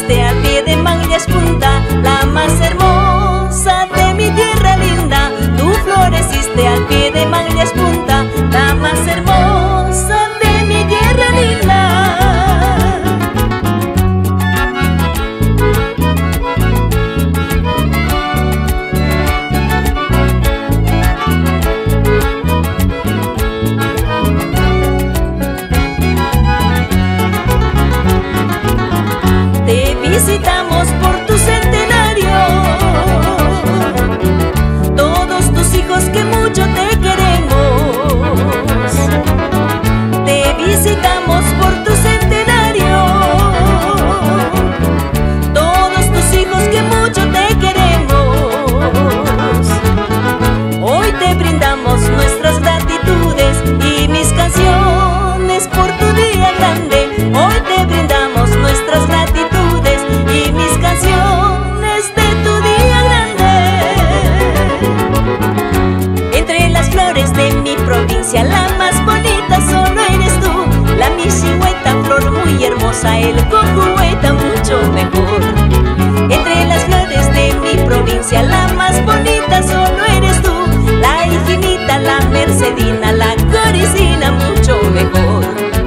floreciste al pie de Manglias Punta, la más hermosa de mi tierra linda. Tú floreciste al pie de Manglias Punta, la más hermosa de mi tierra linda. Te visitamos por tu centenario, todos tus hijos que mucho te queremos. Te visitamos por tu centenario, todos tus hijos que mucho te queremos. Hoy te brindamos nuestras gratitudes y mis canciones por tu día grande. Hoy te brindamos nuestras gratitudes y mis canciones de tu día grande. Entre las flores de mi provincia, la más bonita solo eres tú. La michihueta, flor muy hermosa, el cojueta mucho mejor. Entre las flores de mi provincia, la más bonita solo eres tú. La higinita, la mercedina, la coricina mucho mejor.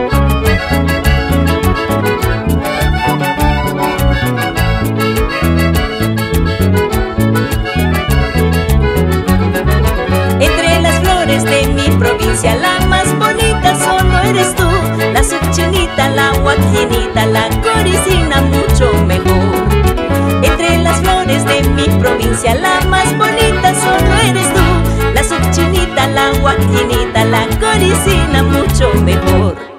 Entre las flores de mi provincia, la más bonita solo eres tú. La subchinita, la guajinita, la coricina mucho mejor. Entre las flores de mi provincia, la más bonita solo eres tú. La subchinita, la guajinita, la coricina mucho mejor.